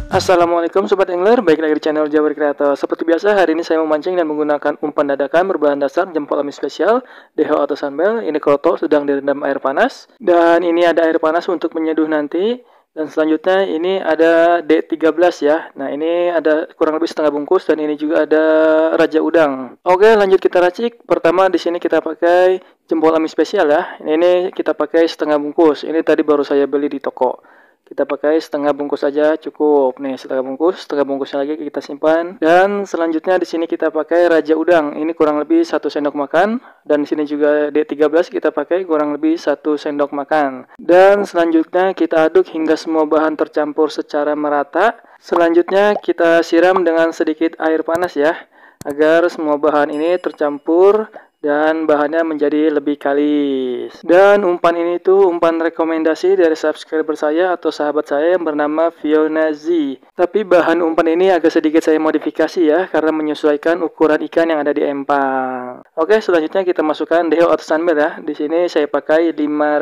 Assalamualaikum Sobat Angler, baik lagi di channel Jabar Creator. Seperti biasa, hari ini saya memancing dan menggunakan umpan dadakan berbahan dasar jempol amis spesial DH atau Sunbel. Ini kroto sedang direndam air panas. Dan ini ada air panas untuk menyeduh nanti. Dan selanjutnya ini ada D13 ya. Nah, ini ada kurang lebih setengah bungkus dan ini juga ada raja udang. Oke, lanjut kita racik. Pertama di sini kita pakai jempol amis spesial ya. Ini kita pakai setengah bungkus. Ini tadi baru saya beli di toko. Kita pakai setengah bungkus aja cukup. Nih, setengah bungkusnya lagi kita simpan. Dan selanjutnya di sini kita pakai raja udang. Ini kurang lebih 1 sendok makan. Dan di sini juga D13 kita pakai kurang lebih 1 sendok makan. Dan selanjutnya kita aduk hingga semua bahan tercampur secara merata. Selanjutnya kita siram dengan sedikit air panas ya, agar semua bahan ini tercampur dan bahannya menjadi lebih kalis. Dan umpan ini tuh umpan rekomendasi dari subscriber saya atau sahabat saya yang bernama Fiona Z. Tapi bahan umpan ini agak sedikit saya modifikasi ya, karena menyesuaikan ukuran ikan yang ada di empang. Oke, selanjutnya kita masukkan DH atau Sunbel ya. Di sini saya pakai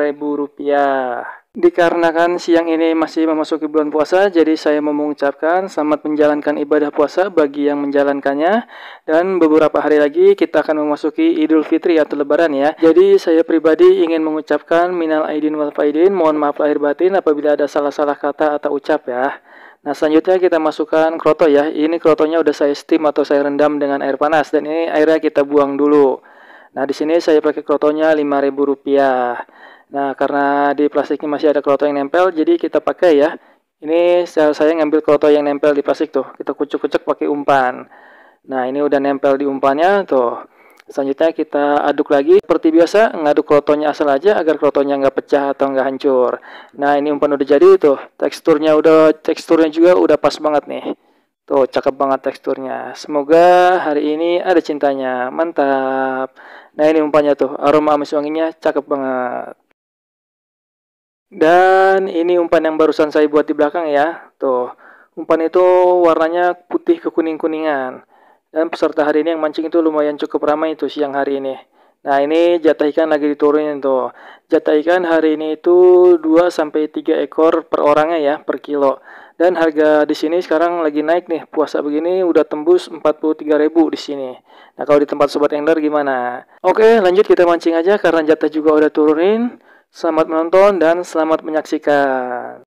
Rp5.000. Dikarenakan siang ini masih memasuki bulan puasa, jadi saya mau mengucapkan selamat menjalankan ibadah puasa bagi yang menjalankannya. Dan beberapa hari lagi kita akan memasuki Idul Fitri atau Lebaran ya. Jadi saya pribadi ingin mengucapkan minal aidin wal faidin, mohon maaf lahir batin apabila ada salah-salah kata atau ucap ya. Nah, selanjutnya kita masukkan kroto ya. Ini krotonya udah saya steam atau saya rendam dengan air panas dan ini airnya kita buang dulu. Nah, di sini saya pakai krotonya Rp5.000. Nah, karena di plastiknya masih ada kroto yang nempel, jadi kita pakai ya. Ini saya ngambil kroto yang nempel di plastik tuh. Kita kucek-kucek pakai umpan. Nah, ini udah nempel di umpannya tuh. Selanjutnya kita aduk lagi. Seperti biasa, ngaduk krotonya asal aja agar krotonya nggak pecah atau nggak hancur. Nah, ini umpan udah jadi tuh. Teksturnya juga udah pas banget nih. Tuh, cakep banget teksturnya. Semoga hari ini ada cintanya. Mantap. Nah, ini umpannya tuh. Aroma amis wanginya cakep banget. Dan ini umpan yang barusan saya buat di belakang ya. Tuh, umpan itu warnanya putih ke kuning-kuningan. Dan peserta hari ini yang mancing itu lumayan cukup ramai itu siang hari ini. Nah, ini jatah ikan lagi diturunin tuh. Jatah ikan hari ini itu 2-3 ekor per orangnya ya, per kilo. Dan harga di sini sekarang lagi naik nih. Puasa begini udah tembus 43.000 di sini. Nah, kalau di tempat sobat angler gimana? Oke, lanjut kita mancing aja karena jatah juga udah turunin. Selamat menonton dan selamat menyaksikan.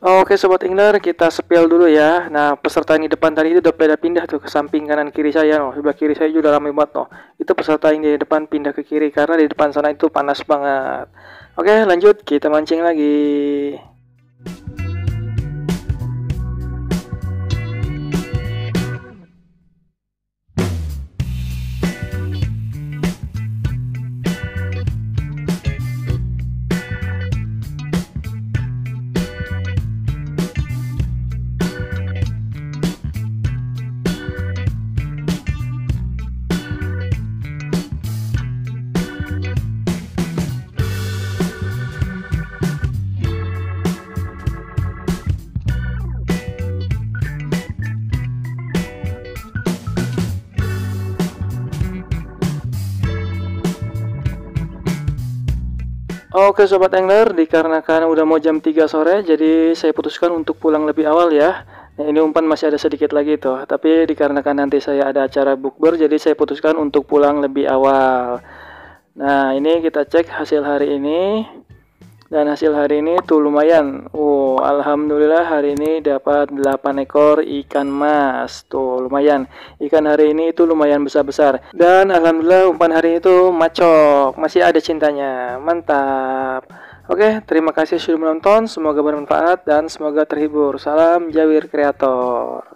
Oke Sobat Angler, kita spill dulu ya. Nah, peserta yang di depan tadi itu udah pada pindah tuh ke samping kanan kiri saya. Oh, sebelah kiri saya juga udah ramai banget loh. Itu peserta yang di depan pindah ke kiri karena di depan sana itu panas banget. Oke, lanjut kita mancing lagi. Oke Sobat Angler, dikarenakan udah mau jam 3 sore, jadi saya putuskan untuk pulang lebih awal ya. Nah, ini umpan masih ada sedikit lagi tuh, tapi dikarenakan nanti saya ada acara bukber, jadi saya putuskan untuk pulang lebih awal. Nah, ini kita cek hasil hari ini. Dan hasil hari ini tuh lumayan. Alhamdulillah hari ini dapat 8 ekor ikan mas. Tuh lumayan. Ikan hari ini itu lumayan besar-besar. Dan alhamdulillah umpan hari itu macok. Masih ada cintanya. Mantap. Oke, terima kasih sudah menonton. Semoga bermanfaat dan semoga terhibur. Salam Jawir Kreator.